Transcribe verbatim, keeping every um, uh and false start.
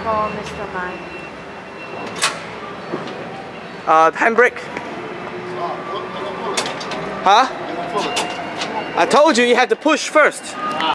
for Mister Mike. Uh, handbrake. Huh? I told you you have to push first.